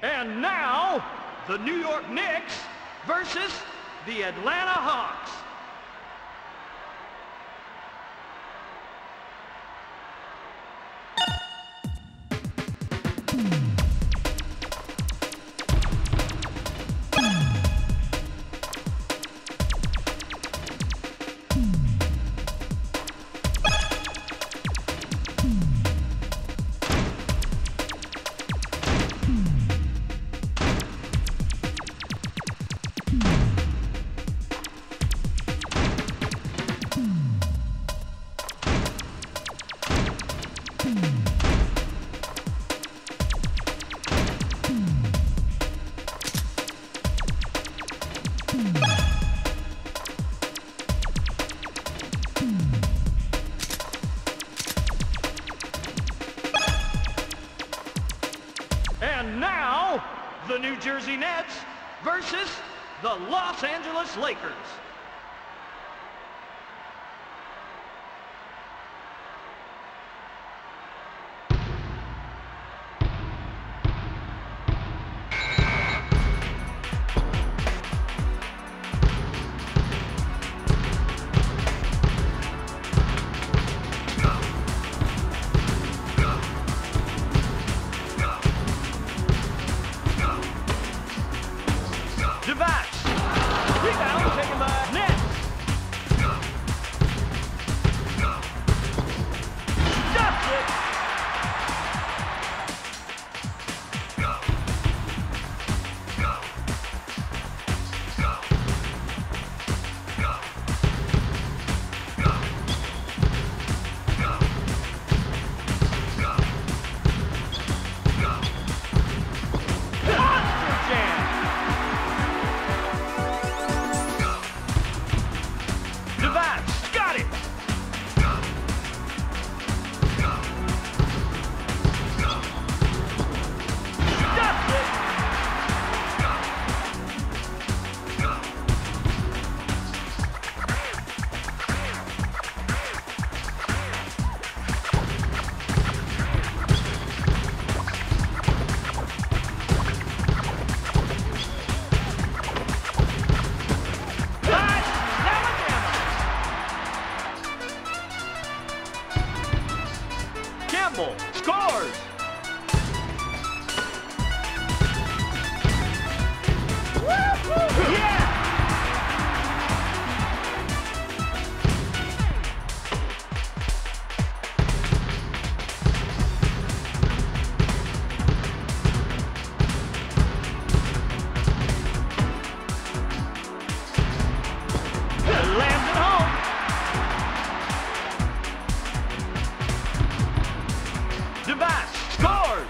And now, the New York Knicks versus the Atlanta Hawks. And now, the New Jersey Nets versus the Los Angeles Lakers. Rebound taken by Nets. Stops it. Monster jam. Devats got it! Stuffed it! Campbell scores! Yeah! Lands it home! Devats scores!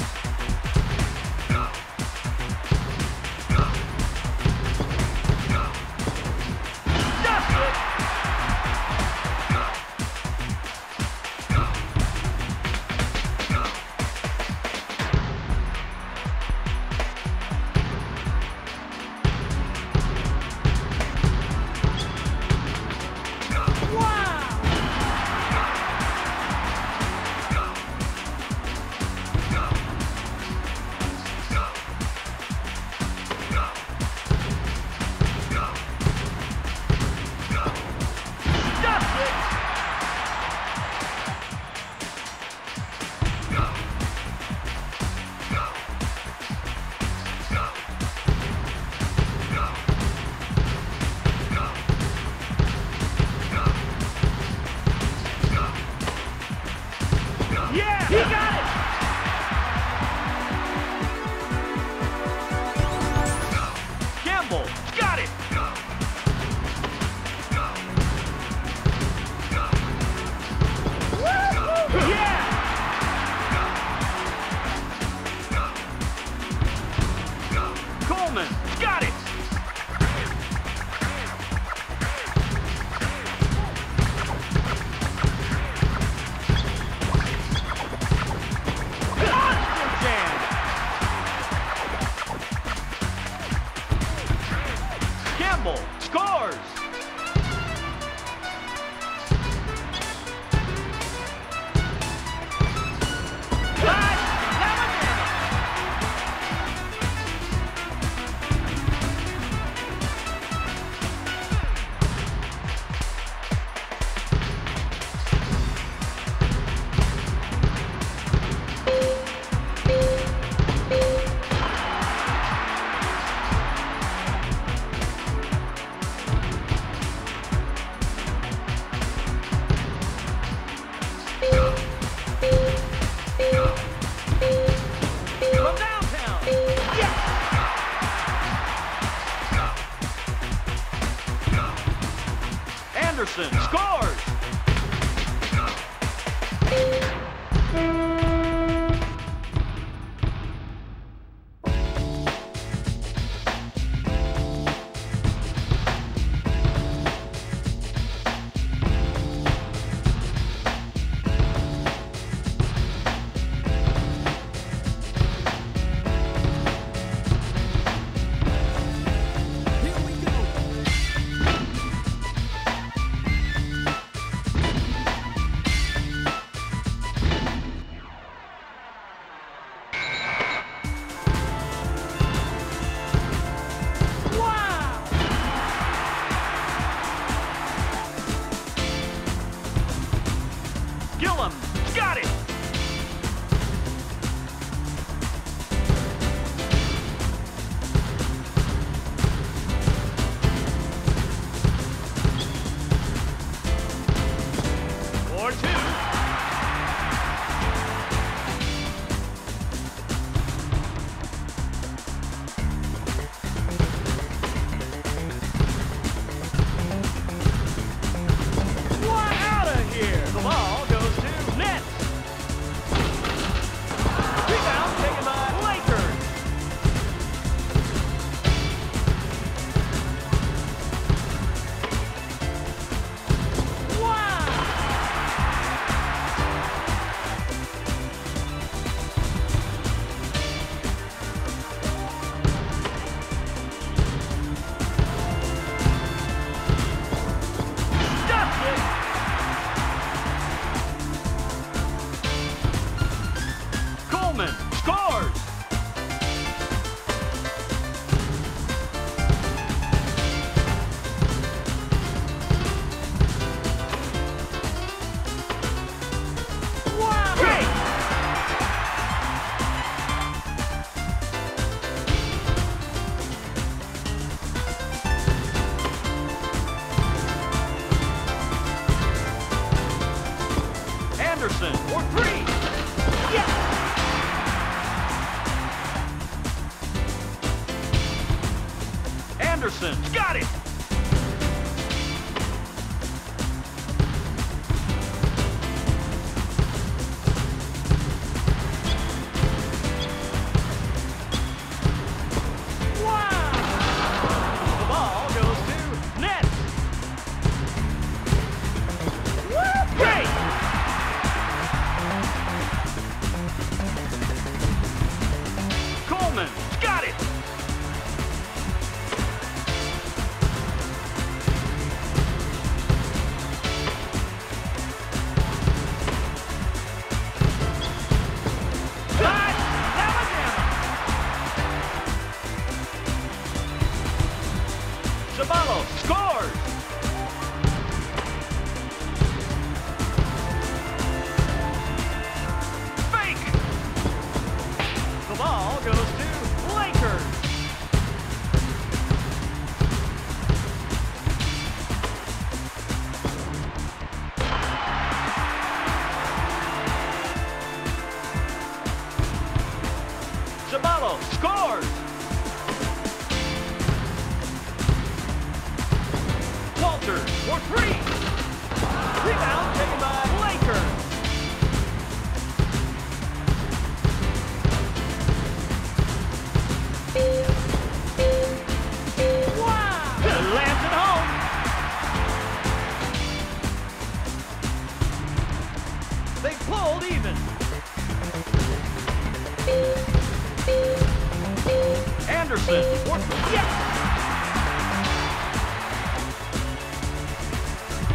Stuffed it! Wow! Stuffed it! Yeah! He got it! Campbell got it! Yeah! Coleman got it! Monster jam! Campbell scores! Anderson scores! Gillum got it! For two. One out of here! The ball goes to net. Rebound taken by Lakers. Wow! Stuffed it! Coleman scores! Wow! Great! Anderson for three! Yes! Anderson got it! Wow! The ball goes to net. Woo! Great! Coleman got it! Touch! Alabama! Zaballo scores! Fake! The ball goes to Lakers. Zaballo scores! Walter for three! Rebound taken by Lakers. Wow! Lands it home. They pulled even. Anderson for yes!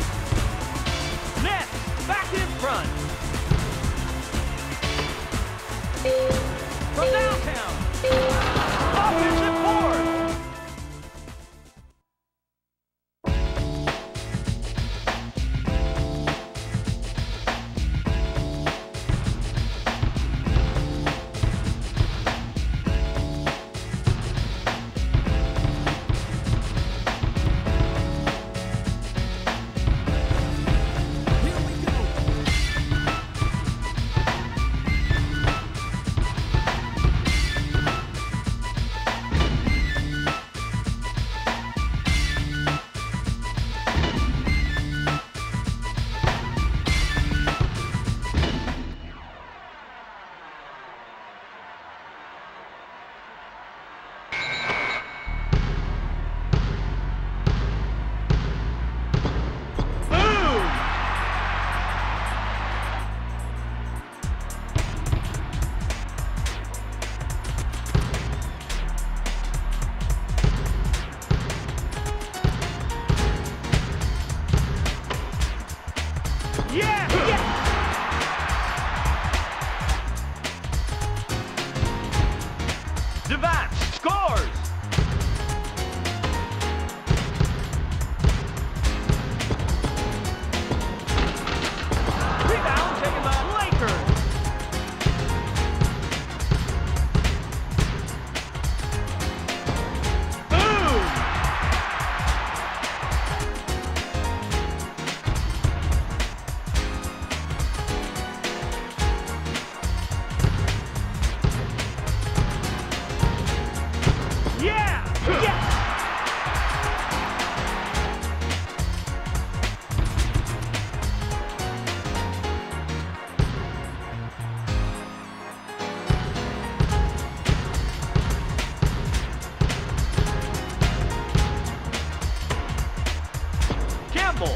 Campbell.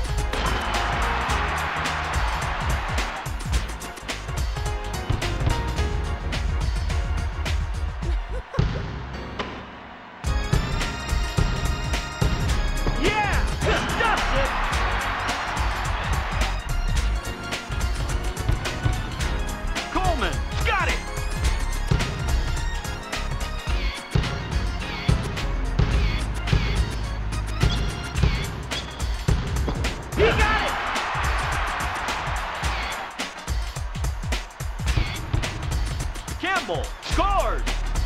Yeah, just dusts it. Coleman, got it. He got it! Campbell scores!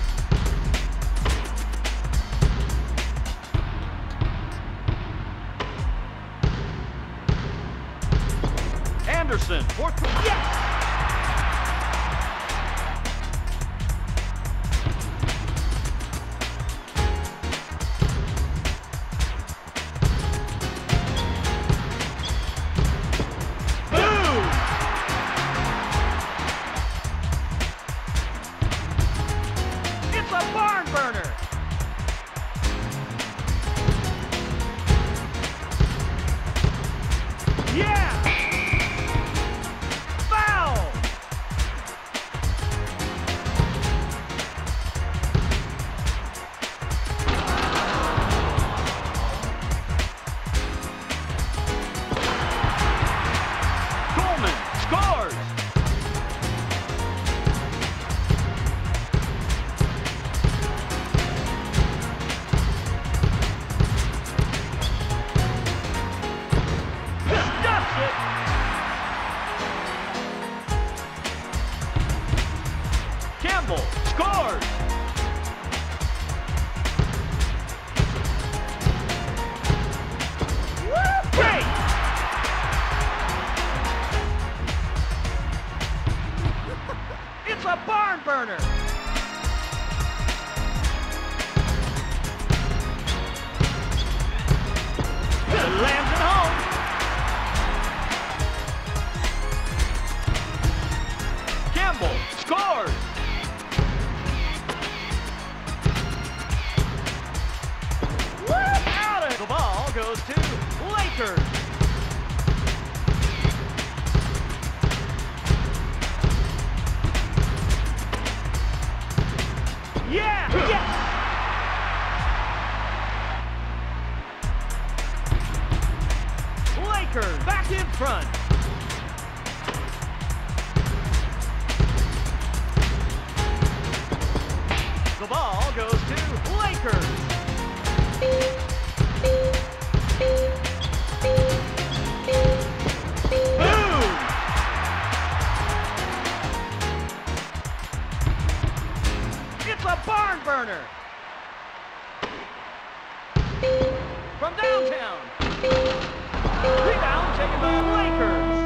Anderson, fourth. Yes! It's a barn burner. Yeah. Foul. Coleman scores. Campbell scores! Woo! Great! It's a barn burner! It lands it home! Campbell scores! Out of the ball goes to Lakers. Yeah! Yes! Lakers back in front. The ball goes to Lakers. Boom! It's a barn burner! From downtown! Rebound taken by the Lakers!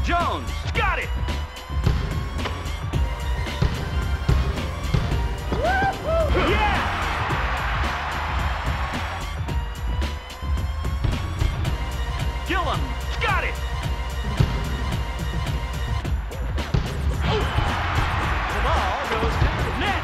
Jones, got it! Yeah! Gillum, got it! The ball goes to net.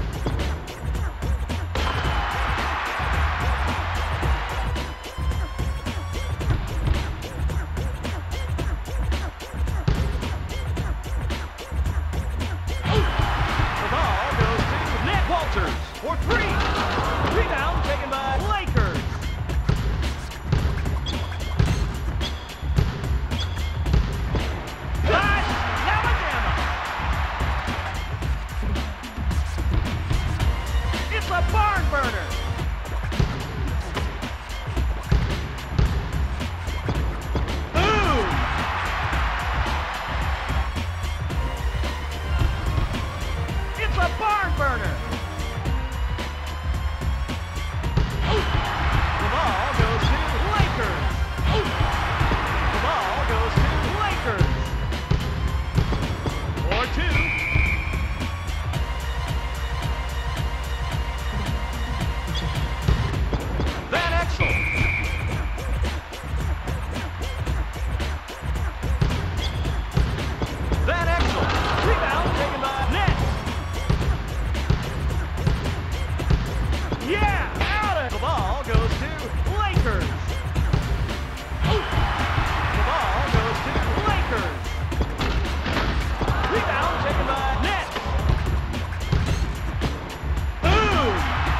The ball goes to net. Walters for three. Rebound taken by Lakers. It's a barn burner. Boom! It's a barn burner. The ball goes to Lakers. The ball goes to Lakers. Or two. Van Exel. Van Exel. Rebound taken by net. Yeah, out of the ball goes to Lakers. The ball goes to Lakers. Rebound taken by net. Boom!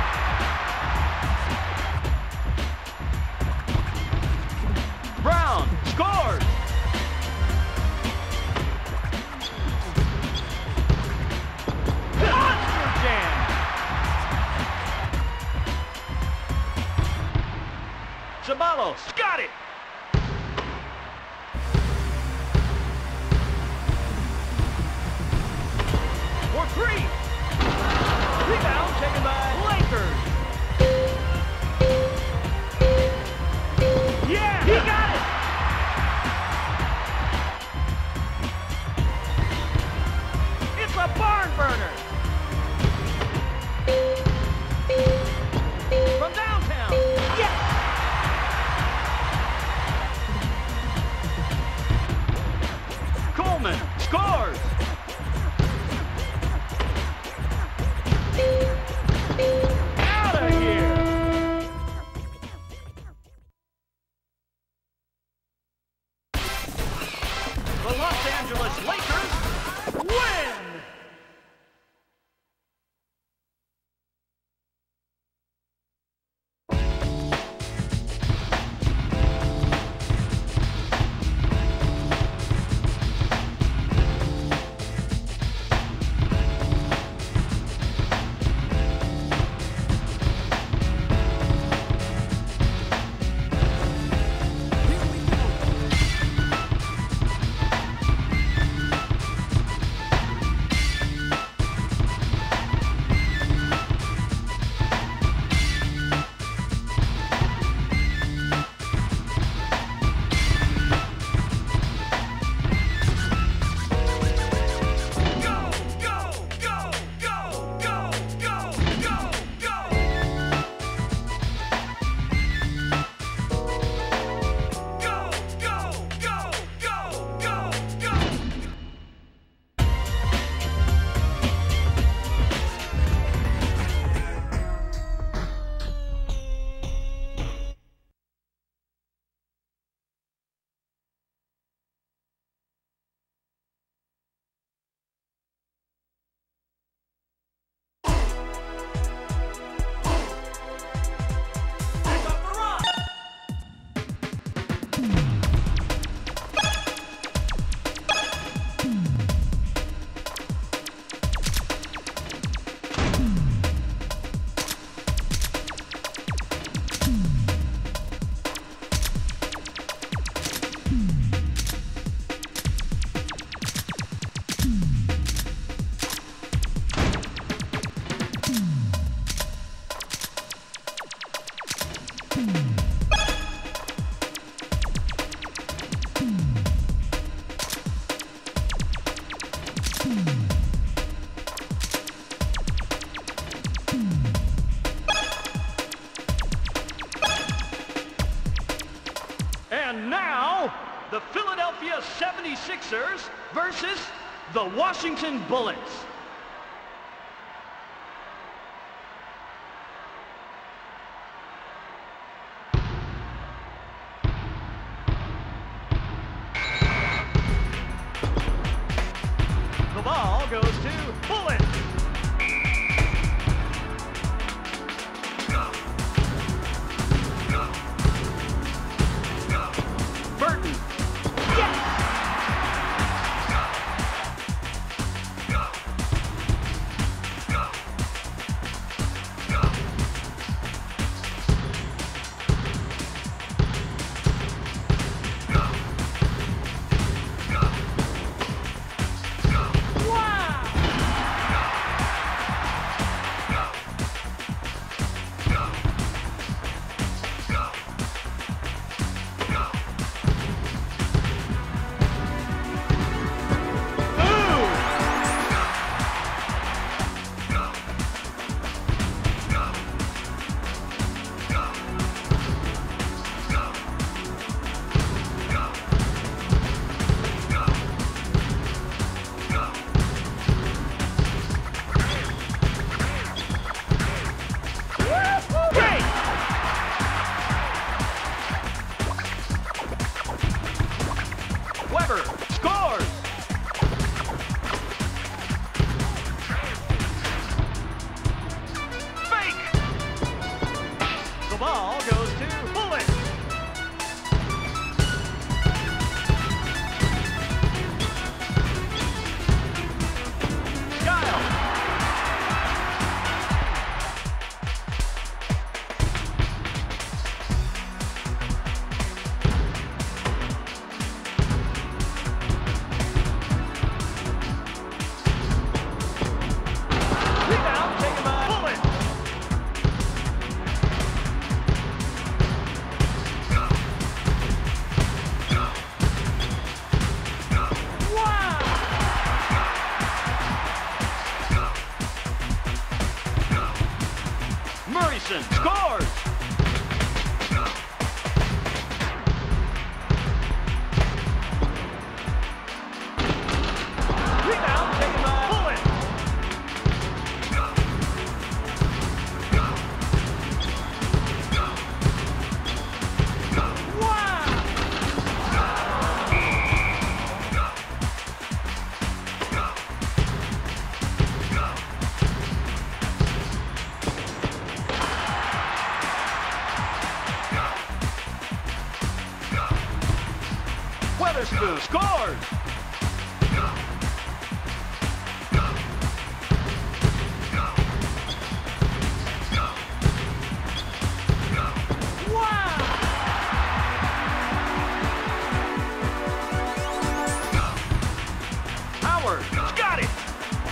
Brown scores. Monster jam. Ceballos got it. For three. Rebound taken by Lakers. Yeah, he got it. It's a barn burner. From downtown. Yes. Coleman scores. Out of here. The Los Angeles Lakers win! the Philadelphia 76ers versus the Washington Bullets. The ball goes to Bullets. Burton. Yes! Weber scores! Fake! The ball goes to Bullet. Guile. Rebound taken by Bullet. Wow! Murrayson scores! Rebound taken by Bullet. Wow! Weatherspoon scores! Wow! Howard got it!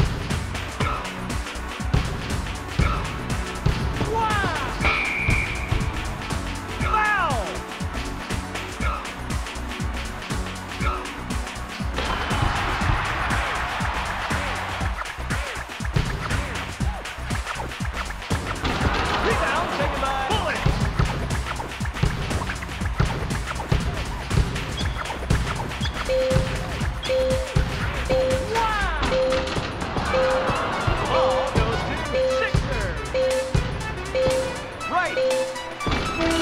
Wow! Foul! Rebound taken by Bullet. Wow! Ball goes to Sixers. Right.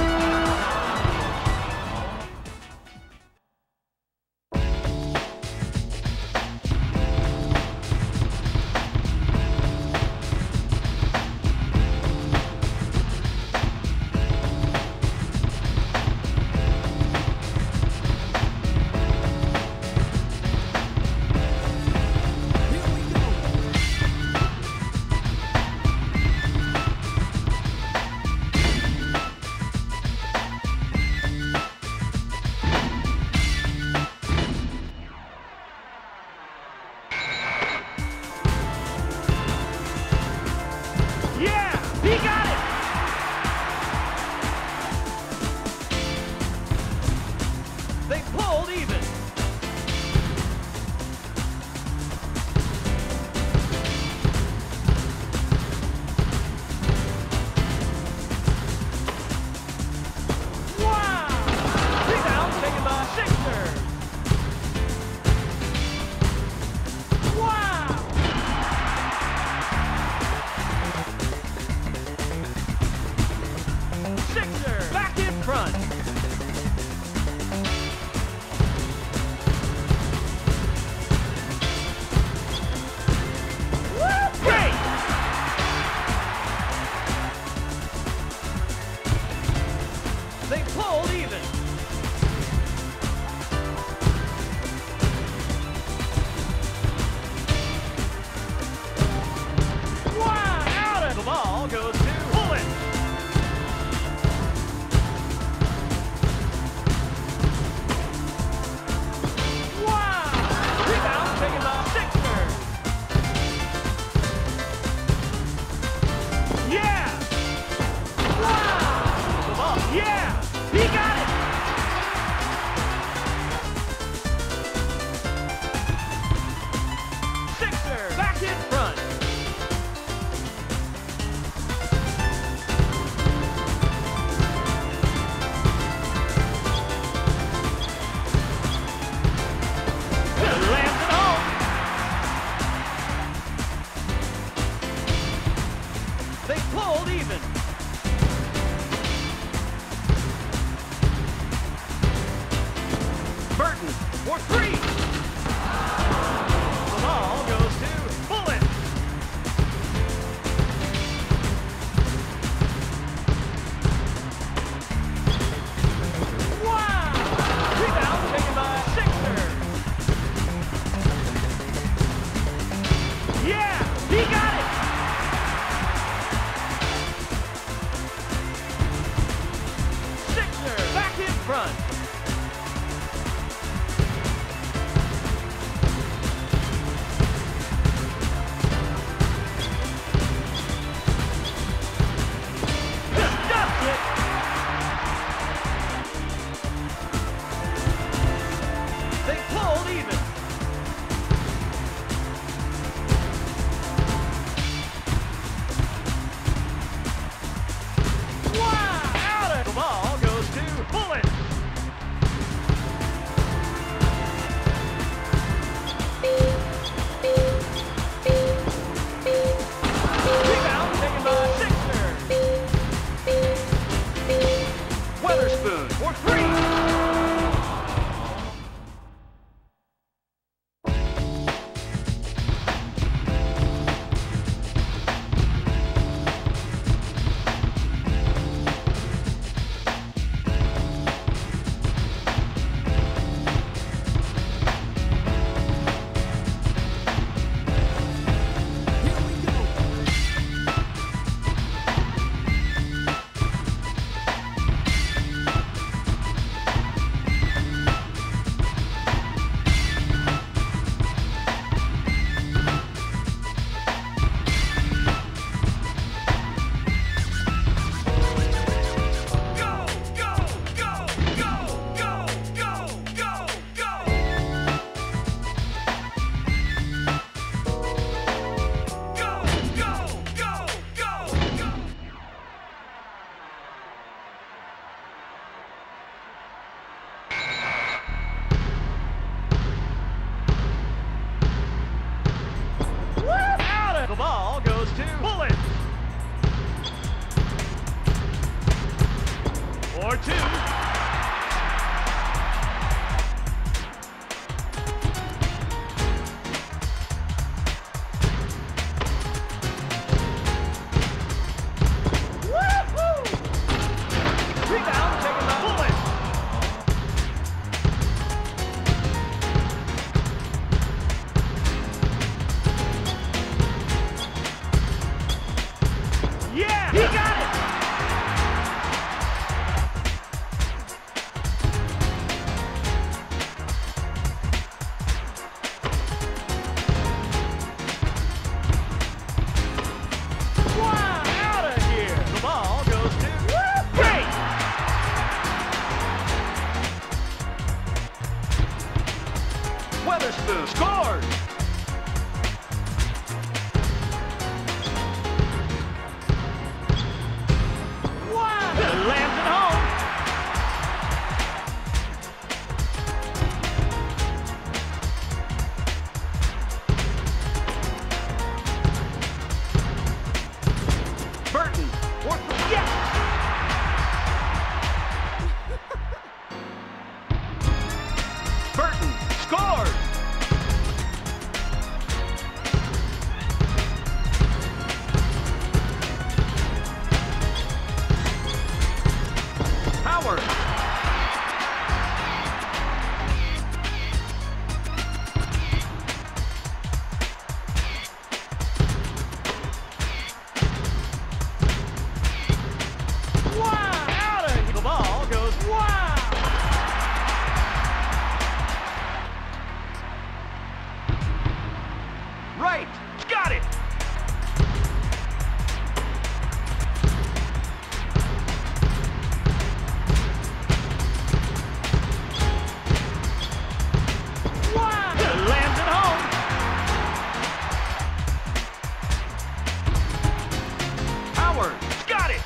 Yeah, he got it! They pulled even. Wow! Rebound taken by Sixers. or two. Weatherspoon scores! Wow! Lands it home! Burton, yes! Burton scores! Howard. Wow! Out of here. The ball goes wow! Right. Got it. Wow! Lands it home. Howard. Got it.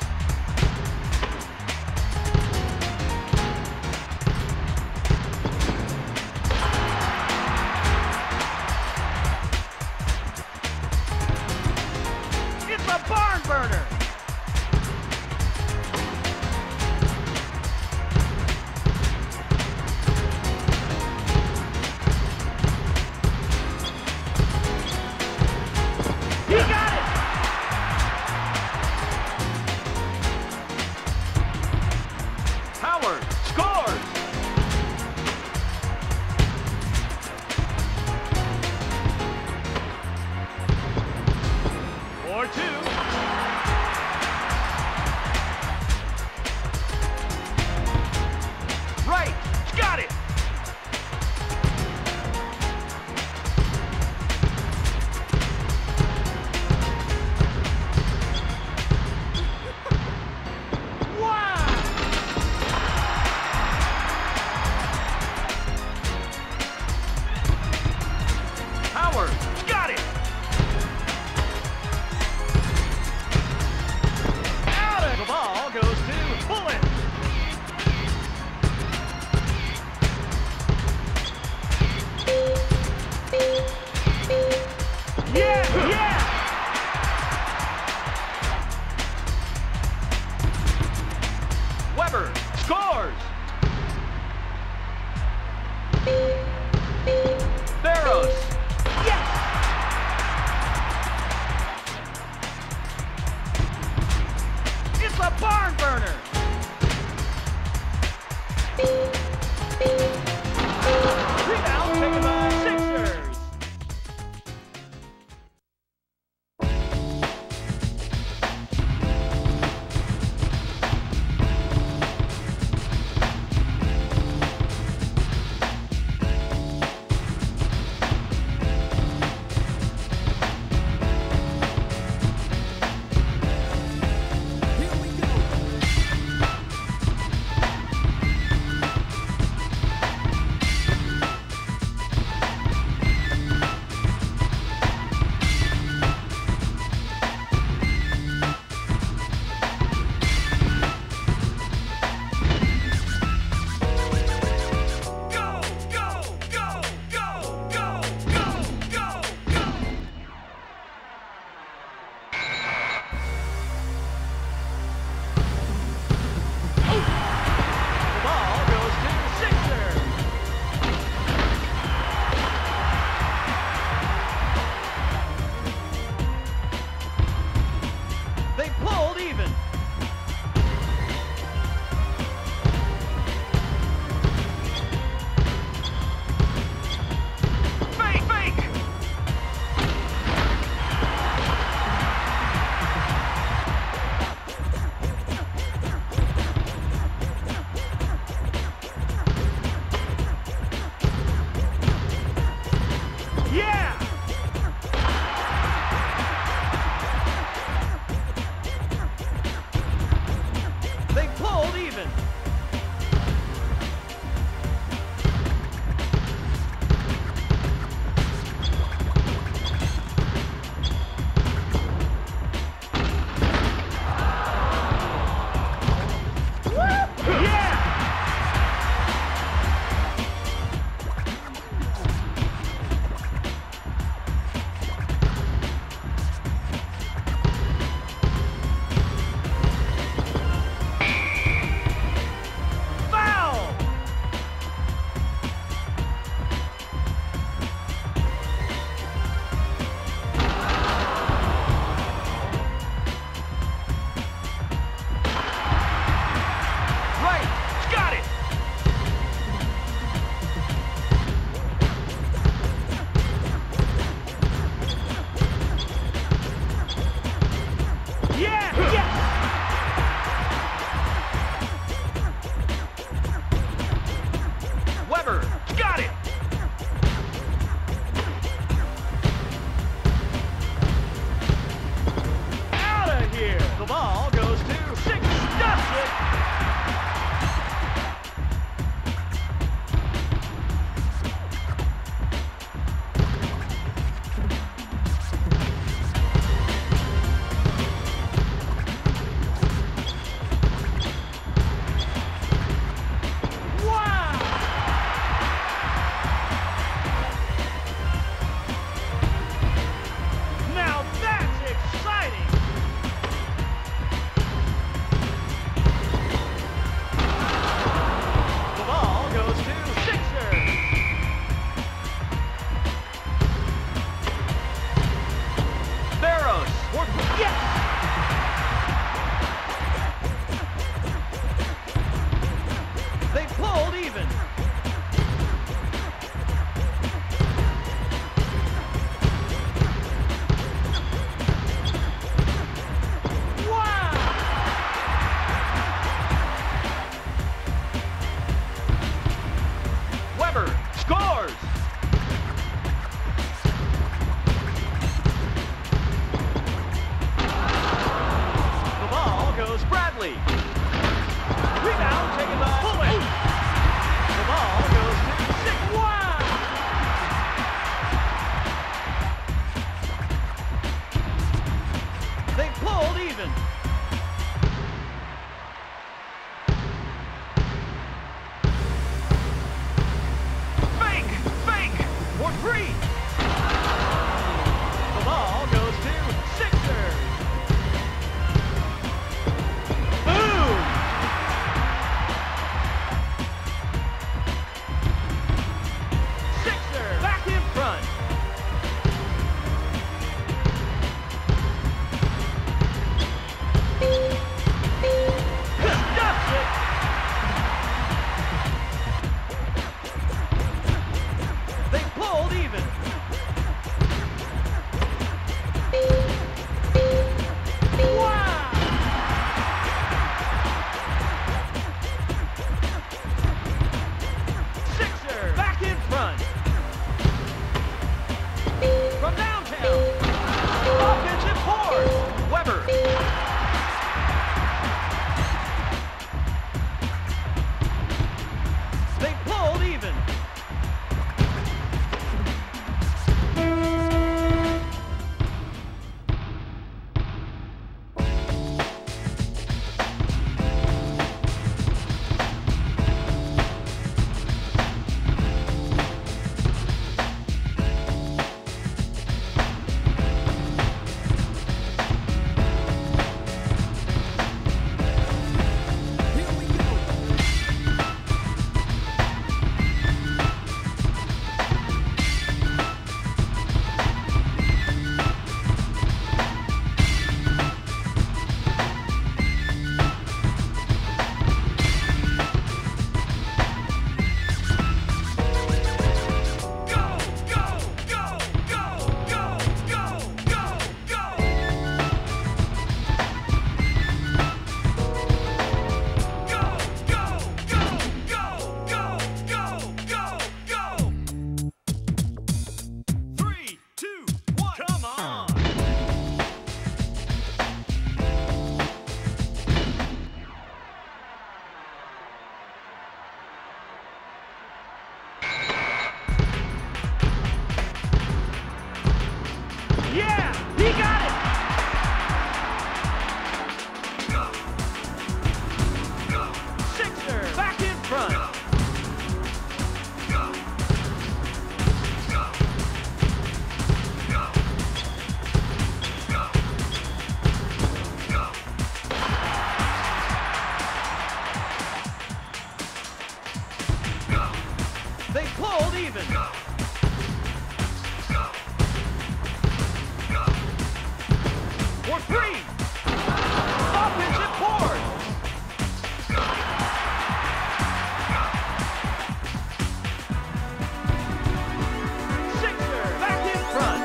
It's a barn burner. He got it. Howard scores. Or two. Right. Got it. Wow. Howard. Got it. Out of the ball goes to Bullet. Yeah, yeah. Weber scores. Barrows. Yes. It's a barn burner. Rebound taken by Sixers. scores! The ball goes Bradley. Rebound taken by Bullet. The ball goes to 6. Wow! They pulled even. Fake for 3. The ball goes to Sixers. Boom! Sixers back in front. Stuffs it. They pulled even. Wow! Sixers back in front. From downtown. Offensive force. Weber. They pulled even. Yeah, he got it! Sixers back in front. They pulled even. For 3. Offensive board. Sixers back in front.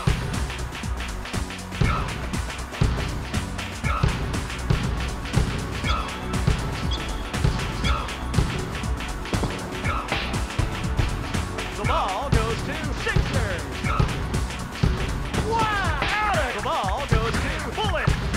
The ball goes to Sixers. Wow! Out of the ball goes to Bullet.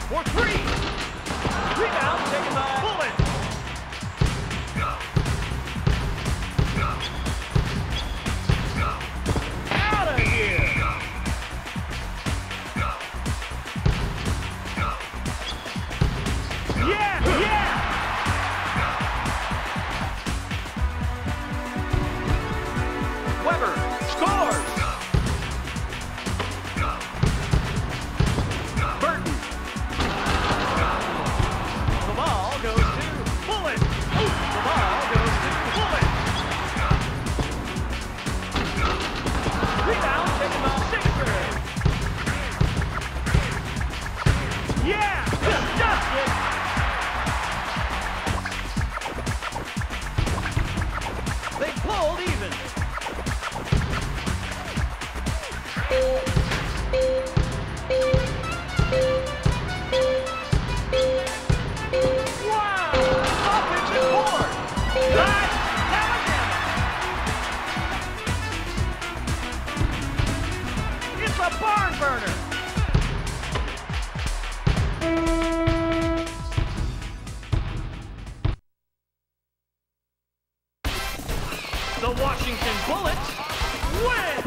for three. Rebound taken by Bullet. Out of here. Yeah, yeah. Weber scores. Burton. The ball goes to Bullet. The ball goes to Bullet. Rebound taken by Sixer. Yeah, just dust it. They pulled even. Wow! Offensive board. Nice. Alabama. It's a barn burner. The Washington Bullets win!